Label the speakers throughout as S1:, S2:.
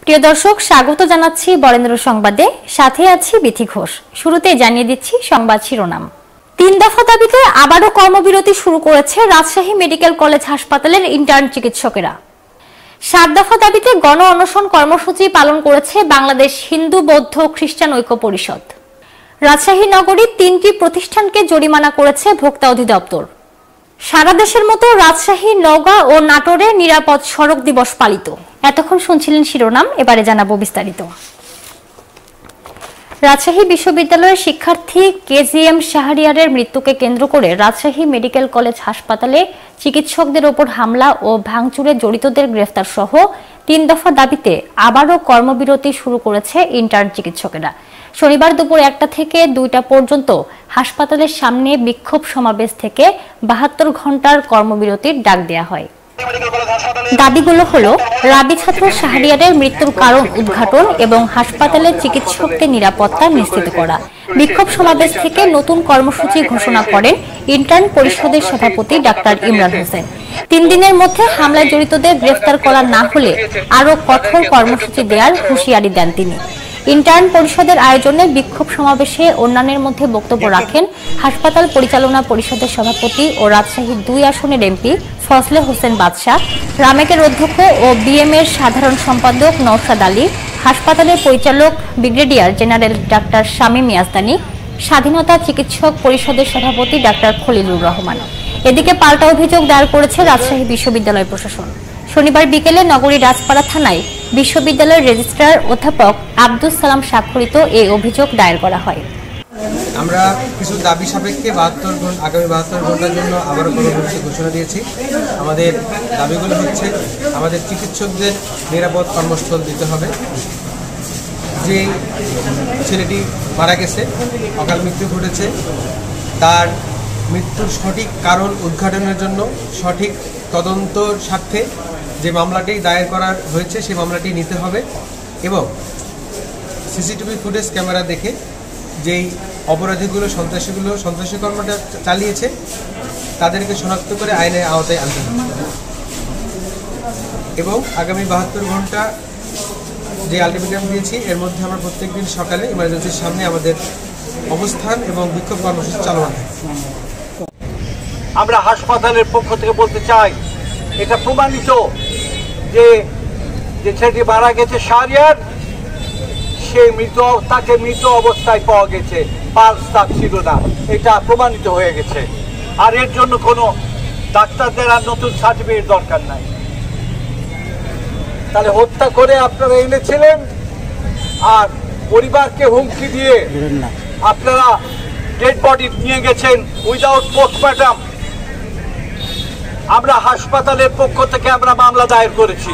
S1: প্রিয় দর্শক, স্বাগত জানাচ্ছি বরেন্দ্র সংবাদে। সাথে আছি বিথি ঘোষ। শুরুতে জানিয়ে দিচ্ছি সংবাদ শিরোনাম। ৩ দফা দাবিতে আবারও কর্মবিরতি শুরু করেছে রাজশাহী মেডিকেল কলেজ হাসপাতালের ইন্টার্ন চিকিৎসকেরা। ৭ দফা দাবিতে গণ অনশন কর্মসূচি পালন করেছে বাংলাদেশ হিন্দু বৌদ্ধ খ্রিস্টান ঐক্য পরিষদ। রাজশাহী নগরীর ৩টি প্রতিষ্ঠানকে জরিমানা করেছে ভোক্তা অধিদপ্তর। সারা দেশের মতো রাজশাহী, নওগাঁ ও নাটোরে নিরাপদ সড়ক দিবস পালিত। এতক্ষণ শুনছিলেন শিরোনাম, এবারে জানাবো বিস্তারিত। রাজশাহী বিশ্ববিদ্যালয়ের শিক্ষার্থী কেজিএম শাহরিয়ারের মৃত্যুকে কেন্দ্র করে রাজশাহী মেডিকেল কলেজ হাসপাতালে চিকিৎসকদের ওপর হামলা ও ভাঙচুরে জড়িতদের গ্রেফতার সহ ৩ দফা দাবিতে আবারও কর্মবিরতি শুরু করেছে ইন্টার্ন চিকিৎসকেরা। শনিবার দুপুর ১টা থেকে ২টা পর্যন্ত হাসপাতালের সামনে বিক্ষোভ সমাবেশ থেকে ৭২ ঘন্টার কর্মবিরতির ডাক দেয়া হয়। দাবিগুলো হলো রাবি ছাত্র শাহরিয়ারের মৃত্যুর কারণ উদ্ঘাটন এবং হাসপাতালের চিকিৎসকদের নিরাপত্তা নিশ্চিত করা। বিক্ষোভ সমাবেশ থেকে নতুন কর্মসূচি ঘোষণা করেন ইন্টার্ন পরিষদের সভাপতি ডাক্তার ইমরান হোসেন। ৩ দিনের মধ্যে হামলায় জড়িতদের গ্রেফতার করা না হলে আরও কঠোর কর্মসূচি দেওয়ার হুঁশিয়ারি দেন তিনি। ইন্টার্ন পরিষদের আয়োজনে বিক্ষোভ সমাবেশে অন্যান্যের মধ্যে বক্তব্য রাখেন হাসপাতাল পরিচালনা পরিষদের সভাপতি ও রাজশাহী ২ আসনের এমপি ফজলে হোসেন বাদশা, রামেকের অধ্যক্ষ ও বিএম-এর সাধারণ সম্পাদক নওশাদ আলী, হাসপাতালের পরিচালক brigadier general doctor Shamim Yazdani, স্বাধীনতা চিকিৎসক পরিষদের সভাপতি ডাক্তার খলিলুর রহমান। এদিকে পাল্টা অভিযোগ দায়ের করেছে রাজশাহী বিশ্ববিদ্যালয় প্রশাসন। শনিবার বিকেলে নগরীর রাজপাড়া থানায় বিশ্ববিদ্যালয়ের রেজিস্ট্রার অধ্যাপক আব্দুস সালাম স্বাক্ষরিত এই অভিযোগ দায়ের করা হয়।
S2: আমরা কিছু দাবি সাপেক্ষে আগামী ৭২ ঘন্টার জন্য আবারও কর্মসূচি ঘোষণা দিয়েছি। আমাদের দাবিগুলো হচ্ছে, আমাদের চিকিৎসকদের নিরাপদ কর্মস্থল দিতে হবে। যে ছেলেটি মারা গেছে, অকাল মৃত্যু ঘটেছে, তার মৃত্যুর সঠিক কারণ উদ্ঘাটনের জন্য সঠিক তদন্তর স্বার্থে যে মামলাটি দায়ের করা হয়েছে সেই মামলাটি নিতে হবে এবং সিসিটিভি ফুটেজ ক্যামেরা দেখে যেই অপরাধীগুলো সন্ত্রাসী কর্মটা চালিয়েছে তাদেরকে শনাক্ত করে আইনের আওতায় আনতে হবে এবং আগামী ৭২ ঘন্টা যে আলটিমেটাম দিয়েছি এর মধ্যে আমরা প্রত্যেকদিন সকালে ইমার্জেন্সির সামনে আমাদের অবস্থান এবং বিক্ষোভ কর্মসূচি চালানো থাকে।
S3: আমরা হাসপাতালের পক্ষ থেকে বলতে চাই, এটা প্রমাণিত যে ছেলেটি মারা গেছে শাহরিয়ার, তাকে মৃত অবস্থায় পাওয়া গেছে, পালস তার ছিল না, এটা প্রমাণিত হয়ে গেছে। আর এর জন্য কোনো ডাক্তারদের আর নতুন সার্টিফিকেট দরকার নাই। তাহলে হত্যা করে আপনারা এনেছিলেন আর পরিবারকে হুমকি দিয়ে আপনারা ডেড বডি নিয়ে গেছেন উইদাউট পোস্টমর্টম। আমরা হাসপাতালের পক্ষ থেকে আমরা মামলা দায়ের করেছি।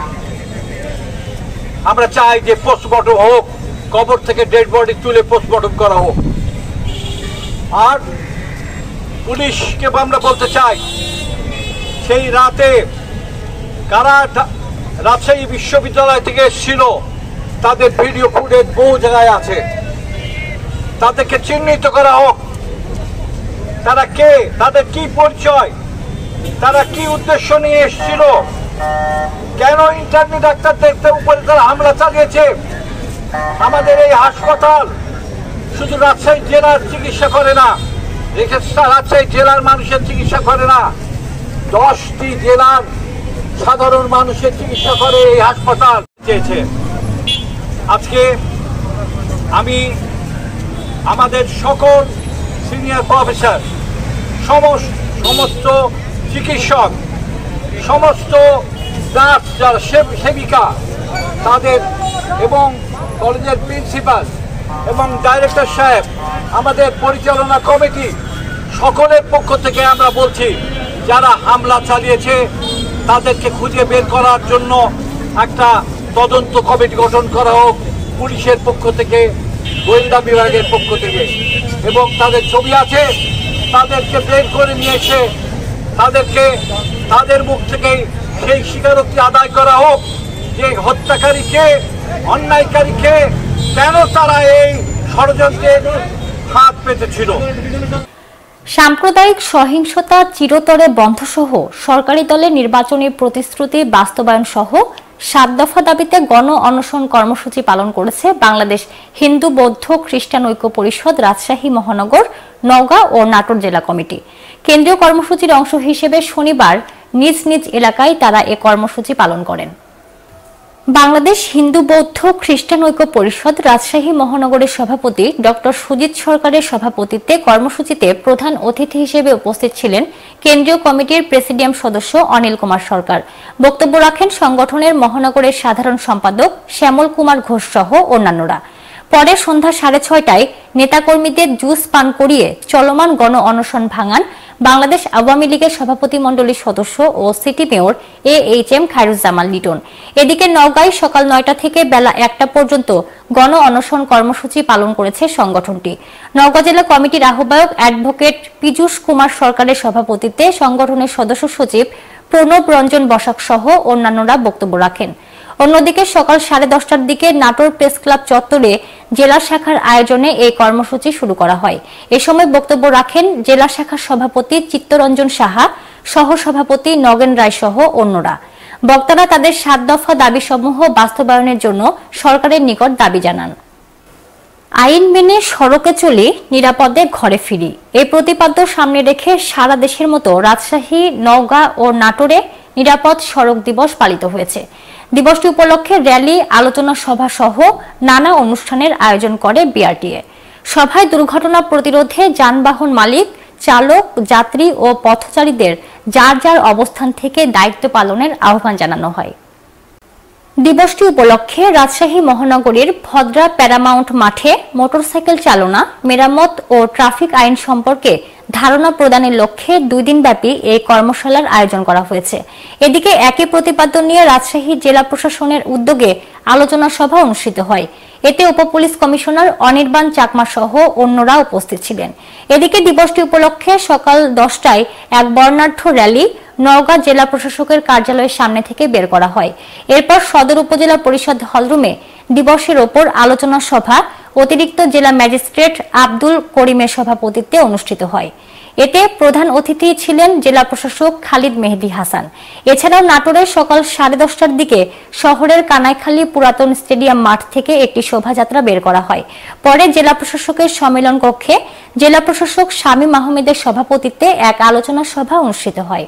S3: আমরা চাই যে পোস্টমর্টম হোক, কবর থেকে ডেড বডি তুলে পোস্টমর্টম করা হোক। আর পুলিশকে আমরা বলতে চাই, সেই রাতে কারা রাজশাহী বিশ্ববিদ্যালয় থেকে এসেছিল তাদের ভিডিও ফুটেজ বহু জায়গায় আছে, তাদেরকে চিহ্নিত করা হোক। তারা কে, তাদের কি পরিচয়, তারা কি উদ্দেশ্য নিয়ে এসেছিল, কেন ইন্টার্নি ডাক্তারদের উপরে তারা হামলা চালিয়েছে। আমাদের এই হাসপাতাল শুধু রাজশাহী জেলার চিকিৎসা করে না, রাজশাহী জেলার মানুষের চিকিৎসা করে না, 10টি জেলার সাধারণ মানুষের চিকিৎসা করে এই হাসপাতাল চেয়েছে। আজকে আমি আমাদের সকল সিনিয়র প্রফেসর, সমস্ত চিকিৎসক, সমস্ত নার্স, যারা সেবিকা তাদের এবং কলেজের প্রিন্সিপাল এবং ডাইরেক্টর সাহেব, আমাদের পরিচালনা কমিটি সকলের পক্ষ থেকে আমরা বলছি, যারা হামলা চালিয়েছে তাদেরকে খুঁজে বের করার জন্য একটা তদন্ত কমিটি গঠন করা হোক পুলিশের পক্ষ থেকে, গোয়েন্দা বিভাগের পক্ষ থেকে, এবং তাদের ছবি আছে, তাদেরকে বের করে নিয়ে এসে তাদের মুখ থেকে সেই স্বীকারোক্তি আদায় করা হোক যে হত্যাকারীকে, অন্যায়কারীকে, কেন তারা এই ষড়যন্ত্রের হাত পেতেছিল।
S1: সাম্প্রদায়িক সহিংসতা চিরতরে বন্ধসহ সরকারি দলের নির্বাচনী প্রতিশ্রুতি বাস্তবায়ন সহ 7 দফা দাবিতে গণ অনশন কর্মসূচি পালন করেছে বাংলাদেশ হিন্দু বৌদ্ধ খ্রিস্টান ঐক্য পরিষদ রাজশাহী মহানগর, নওগাঁ ও নাটোর জেলা কমিটি। কেন্দ্রীয় কর্মসূচির অংশ হিসেবে শনিবার নিজ নিজ এলাকায় তারা এ কর্মসূচি পালন করেন। বাংলাদেশ হিন্দু বৌদ্ধ খ্রিস্টান ঐক্য পরিষদ রাজশাহী মহানগরের সভাপতি ডক্টর সুজিত সরকারের সভাপতিত্বে কর্মসূচিতে প্রধান অতিথি হিসেবে উপস্থিত ছিলেন কেন্দ্রীয় কমিটির প্রেসিডিয়াম সদস্য অনিল কুমার সরকার। বক্তব্য রাখেন সংগঠনের মহানগরের সাধারণ সম্পাদক শ্যামল কুমার ঘোষ সহ অন্যান্যরা। পরে সন্ধ্যা 6:30টায় নেতাকর্মীদের জুস পান করিয়ে চলমান গণ অনশন ভাঙান বাংলাদেশ আওয়ামী লীগের সভাপতিমণ্ডলীর সদস্য ও city mayor AHM Khairuzzaman Liton. এদিকে নওগাঁয় সকাল 9টা থেকে বেলা 1টা পর্যন্ত গণ অনশন কর্মসূচি পালন করেছে সংগঠনটি। নওগাঁ জেলা কমিটির আহ্বায়ক অ্যাডভোকেট পীযূষ কুমার সরকারের সভাপতিত্বে সংগঠনের সদস্য সচিব প্রণব রঞ্জন বসাক সহ অন্যান্যরা বক্তব্য রাখেন। অন্যদিকে সকাল 10:30টার দিকে নাটোর প্রেস ক্লাব চত্বরে জেলা শাখার আয়োজনে এই কর্মসূচি শুরু করা হয়। এ সময় বক্তব্য রাখেন জেলা শাখার সভাপতি চিত্তরঞ্জন সাহা, সহ সভাপতি নগেন রায় সহ অন্যরা। বক্তারা তাদের 7 দফা দাবিসমূহ বাস্তবায়নের জন্য সরকারের নিকট দাবি জানান। আইন মেনে সড়কে চলি, নিরাপদে ঘরে ফিরি, এই প্রতিপাদ্য সামনে রেখে সারা দেশের মতো রাজশাহী, নওগাঁ ও নাটোরে নিরাপদ সড়ক দিবস পালিত হয়েছে। দিবসটি উপলক্ষে র্যালি, আলোচনা সভা সহ নানা অনুষ্ঠানের আয়োজন করে বিআরটিএ। সভায় দুর্ঘটনা প্রতিরোধে যানবাহন মালিক, চালক, যাত্রী ও পথচারীদের যার যার অবস্থান থেকে দায়িত্ব পালনের আহ্বান জানানো হয়। দিবসটি উপলক্ষে রাজশাহী মহানগরীর ভদ্রা প্যারামাউন্ট মাঠে মোটরসাইকেল চালনা, মেরামত ও ট্রাফিক আইন সম্পর্কে ধারণা প্রদানের লক্ষ্যে 2 দিনব্যাপী এই কর্মশালার আয়োজন করা হয়েছে। এদিকে একই প্রতিপাদ্য নিয়ে রাজশাহী জেলা প্রশাসনের উদ্যোগে আলোচনা সভা অনুষ্ঠিত হয়। এতে উপপুলিশ কমিশনার অনির্বাণ চাকমা সহ অন্যরা উপস্থিত ছিলেন। এদিকে দিবসটি উপলক্ষে সকাল 10টায় এক বর্ণাঢ্য র্যালি নওগাঁ জেলা প্রশাসকের কার্যালয়ের সামনে থেকে বের করা হয়। এরপর সদর উপজেলা পরিষদ হলরুমে দিবসের ওপর আলোচনা সভা অতিরিক্ত জেলা ম্যাজিস্ট্রেট আব্দুল করিমের সভাপতিত্বে অনুষ্ঠিত হয়। এতে প্রধান অতিথি ছিলেন জেলা প্রশাসক খালিদ মেহেদী হাসান। এছাড়াও নাটোরে সকাল 10:30টার দিকে শহরের কানাইখালী পুরাতন স্টেডিয়াম মাঠ থেকে একটি শোভাযাত্রা বের করা হয়। পরে জেলা প্রশাসকের সম্মেলন কক্ষে জেলা প্রশাসক শামীম আহমেদের সভাপতিত্বে এক আলোচনা সভা অনুষ্ঠিত হয়।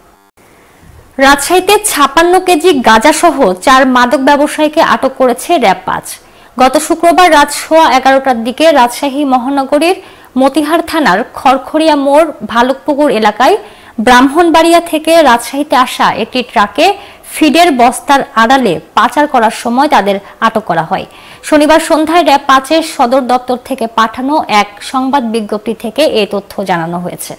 S1: রাজশাহীতে 56 কেজি গাঁজা সহ 4 মাদক ব্যবসায়ীকে আটক করেছে র‍্যাব 5। গত শুক্রবার রাত 11:15টার দিকে রাজশাহী মহানগরীর মতিহার থানার খড়খড়িয়া মোড় ভালুকপুকুর এলাকায় ব্রাহ্মণবাড়িয়া থেকে রাজশাহীতে আসা একটি ট্রাকে ফিডের বস্তার আড়ালে পাচার করার সময় তাদের আটক করা হয়। শনিবার সন্ধ্যায় র‍্যাব 5-এর সদর দপ্তর থেকে পাঠানো এক সংবাদ বিজ্ঞপ্তি থেকে এই তথ্য জানানো হয়েছে।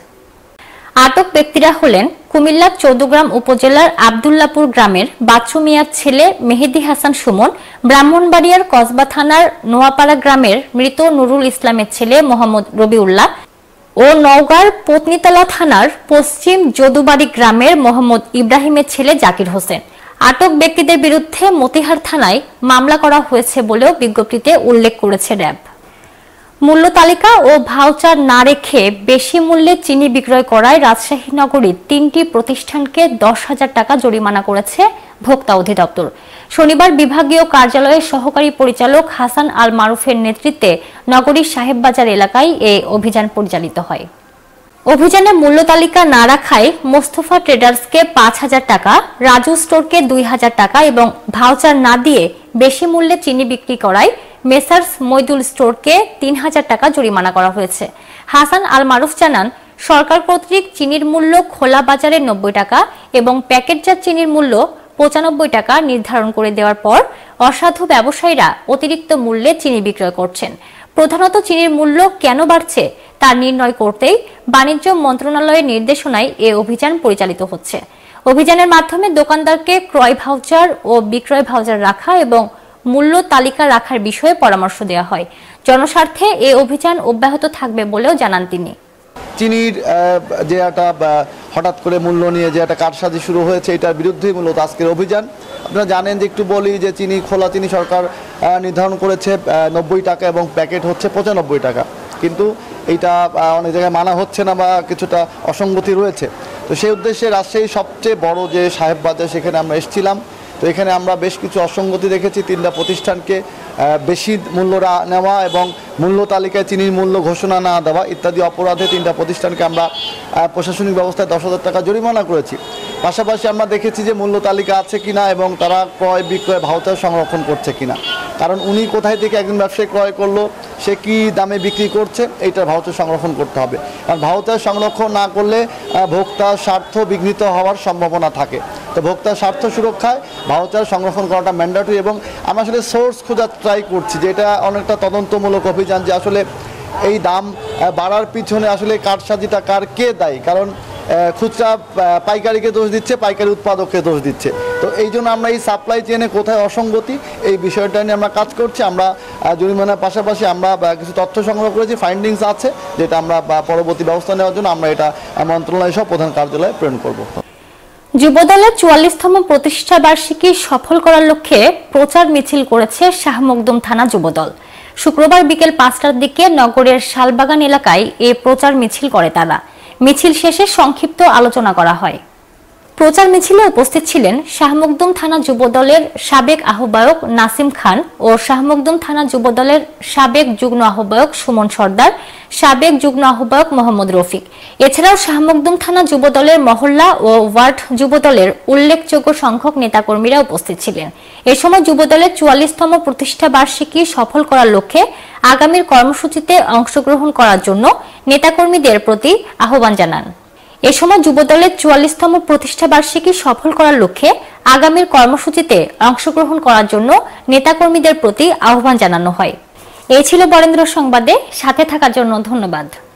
S1: আটক ব্যক্তিরা হলেন কুমিল্লা চৌদ্দগ্রাম উপজেলার আব্দুল্লাপুর গ্রামের বাচ্চু মিয়ার ছেলে মেহেদী হাসান সুমন, ব্রাহ্মণবাড়িয়ার কসবা থানার নোয়াপাড়া গ্রামের মৃত নুরুল ইসলামের ছেলে মোহাম্মদ রবিউল্লাহ ও নওগাঁর পত্নীতলা থানার পশ্চিম যদুবাড়ি গ্রামের মোহাম্মদ ইব্রাহিমের ছেলে জাকির হোসেন। আটক ব্যক্তিদের বিরুদ্ধে মতিহার থানায় মামলা করা হয়েছে বলেও বিজ্ঞপ্তিতে উল্লেখ করেছে র‍্যাব। মূল্য তালিকা ও ভাউচার না রেখে বেশি মূল্যে চিনি বিক্রয় করায় রাজশাহী নগরীর 3টি প্রতিষ্ঠানকে 10,000 টাকা জরিমানা করেছে ভোক্তা অধিদপ্তর। শনিবার বিভাগীয় কার্যালয়ের সহকারী পরিচালক হাসান আল মারুফের নেতৃত্বে নগরীর সাহেববাজার এলাকায় এই অভিযান পরিচালিত হয়। অভিযানে মূল্য তালিকা না রাখায় মোস্তফা ট্রেডার্সকে 5,000 টাকা, রাজু স্টোরকে 2,000 টাকা এবং ভাউচার না দিয়ে বেশি মূল্যে চিনি বিক্রি করায় মেসার্স মইদুল স্টোরকে 3,000 টাকা জরিমানা করা হয়েছে। হাসান আল মারুফ জানান, সরকার কর্তৃক চিনির মূল্য খোলা বাজারে 90 টাকা এবং প্যাকেটজাত চিনির মূল্য 95 টাকা নির্ধারণ করে দেওয়ার পর অসাধু ব্যবসায়ীরা অতিরিক্ত মূল্যে চিনি বিক্রয় করছেন। প্রধানত চিনির মূল্য কেন বাড়ছে তা নির্ণয় করতেই বাণিজ্য মন্ত্রণালয়ের নির্দেশনায় এ অভিযান পরিচালিত হচ্ছে। অভিযানের মাধ্যমে দোকানদারকে ক্রয় ভাউচার ও বিক্রয় ভাউচার রাখা এবং মূল্য তালিকা রাখার বিষয়ে পরামর্শ দেওয়া হয়। জনস্বার্থে এই অভিযান অব্যাহত থাকবে বলেও জানান তিনি।
S4: চিনির যে একটা হঠাৎ করে মূল্য নিয়ে যে একটা কারসাজি শুরু হয়েছে, এটার বিরুদ্ধেই মূলত আজকের অভিযান। আপনারা জানেন যে একটু বলি যে চিনি, খোলা চিনি সরকার নির্ধারণ করেছে 90 টাকা এবং প্যাকেট হচ্ছে 95 টাকা, কিন্তু এইটা অনেক জায়গায় মানা হচ্ছে না বা কিছুটা অসঙ্গতি রয়েছে। তো সেই উদ্দেশ্যে রাজশাহীর সবচেয়ে বড় যে সাহেববাজার, সেখানে আমরা এসেছিলাম তো এখানে আমরা বেশ কিছু অসঙ্গতি দেখেছি। 3টা প্রতিষ্ঠানকে বেশি মূল্য নেওয়া এবং মূল্য তালিকায় চিনির মূল্য ঘোষণা না দেওয়া ইত্যাদি অপরাধে 3টা প্রতিষ্ঠানকে আমরা প্রশাসনিক ব্যবস্থায় 10,000 টাকা জরিমানা করেছি। পাশাপাশি আমরা দেখেছি যে মূল্য তালিকা আছে কিনা এবং তারা ক্রয় বিক্রয় ভাউচার সংরক্ষণ করছে কিনা, কারণ উনি কোথায় থেকে একজন ব্যবসায়ী ক্রয় করলো, সে কি দামে বিক্রি করছে, এইটার ভাউচার সংরক্ষণ করতে হবে। কারণ ভাউচার সংরক্ষণ না করলে ভোক্তার স্বার্থ বিঘ্নিত হওয়ার সম্ভাবনা থাকে। তো ভোক্তার স্বার্থ সুরক্ষায় ভাউচার সংরক্ষণ করাটা ম্যান্ডেটরি। এবং আমরা আসলে সোর্স খোঁজার ট্রাই করছি, যে এটা অনেকটা তদন্তমূলক অভিযান, যে আসলে এই দাম বাড়ার পিছনে আসলে কারসাজিটা কে দায়ী। কারণ খুচরা পাইকারিকে দোষ দিচ্ছে, পাইকারি উৎপাদককে দোষ দিচ্ছে। তো এই জন্য আমরা এই সাপ্লাই চেনে কোথায় অসঙ্গতি, এই বিষয়টা নিয়ে আমরা কাজ করছি। আমরা জরিমানার পাশাপাশি আমরা কিছু তথ্য সংগ্রহ করেছি, ফাইন্ডিংস আছে, যেটা আমরা পরবর্তী ব্যবস্থা নেওয়ার জন্য আমরা এটা মন্ত্রণালয় সহ প্রধান কার্যালয়ে প্রেরণ করব।
S1: যুবদলের 44তম প্রতিষ্ঠা বার্ষিকী সফল করার লক্ষ্যে প্রচার মিছিল করেছে শাহ মখদুম থানা যুবদল। শুক্রবার বিকেল 5টার দিকে নগরের শালবাগান এলাকায় এই প্রচার মিছিল করে তারা। মিছিল শেষে সংক্ষিপ্ত আলোচনা করা হয়। প্রচার মিছিলে উপস্থিত ছিলেন শাহ মখদুম থানা যুবদলের সাবেক আহ্বায়ক নাসিম খান ও শাহ মখদুম থানা যুবদলের সাবেক যুগ্ম আহ্বায়ক সুমন সর্দার, সাবেক যুগ্ম আহ্বায়ক মোহাম্মদ রফিক। এছাড়াও শাহ মখদুম থানা যুবদলের মহল্লা ও ওয়ার্ড যুবদলের উল্লেখযোগ্য সংখ্যক নেতাকর্মীরা উপস্থিত ছিলেন। এ সময় যুবদলের 44তম প্রতিষ্ঠা বার্ষিকী সফল করার লক্ষ্যে আগামীর কর্মসূচিতে অংশগ্রহণ করার জন্য নেতাকর্মীদের প্রতি আহ্বান জানান। এ সময় যুবদলের 44তম প্রতিষ্ঠা বার্ষিকী সফল করার লক্ষ্যে আগামীর কর্মসূচিতে অংশগ্রহণ করার জন্য নেতাকর্মীদের প্রতি আহ্বান জানানো হয়। এই ছিল বরেন্দ্র সংবাদে সাথে থাকার জন্য ধন্যবাদ।